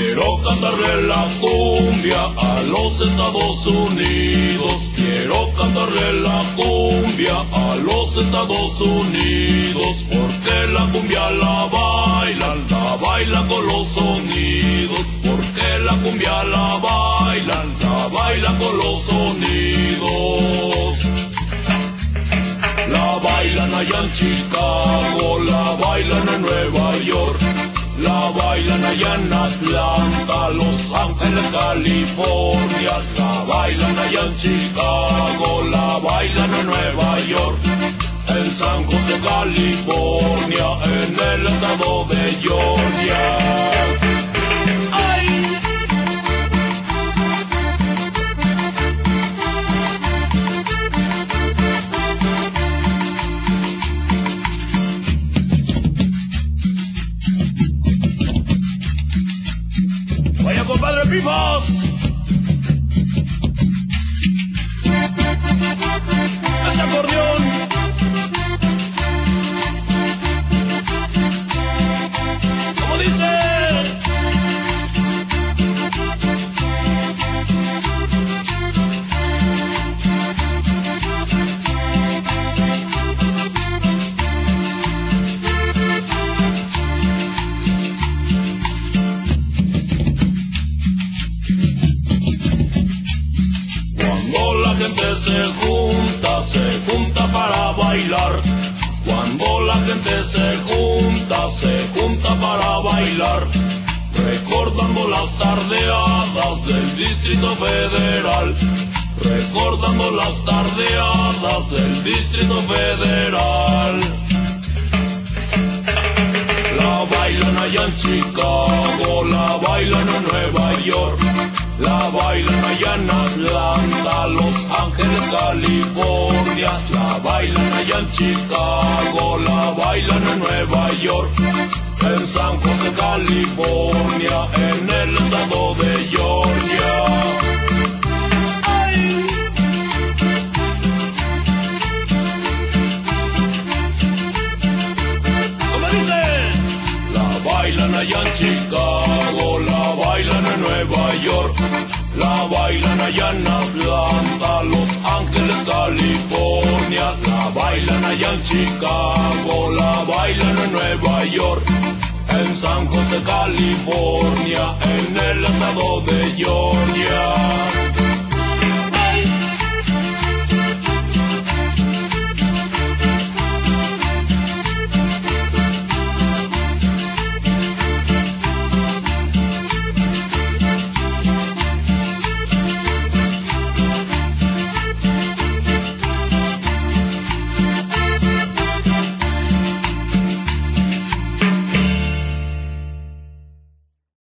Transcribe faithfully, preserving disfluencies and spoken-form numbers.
Quiero cantarle la cumbia a los Estados Unidos. Quiero cantarle la cumbia a los Estados Unidos. Porque la cumbia la bailan, la bailan con los sonidos. Porque la cumbia la bailan, la bailan con los sonidos. La bailan allá en Chicago, la bailan en Nueva York, la bailan allá en Atlanta, Los Ángeles, California. La bailan allá en Chicago, la bailan en Nueva York, en San José, California, en el estado de Georgia. Vaya, compadre Pifos. Ese acordeón. ¿Cómo dice? Cuando la gente se junta, se junta para bailar. Cuando la gente se junta, se junta para bailar. Recordando las tardeadas del Distrito Federal. Recordando las tardeadas del Distrito Federal. La bailan allá en Chicago, la bailan en Nueva York, la bailan allá en Atlanta, Los Ángeles, California. La bailan allá en Chicago, la bailan en Nueva York, en San José, California, en el estado de Georgia. Bailan allá en Chicago, la bailan en Nueva York, la bailan allá en Atlanta, Los Ángeles, California. La bailan allá en Chicago, la bailan en Nueva York, en San José, California, en el estado de Georgia.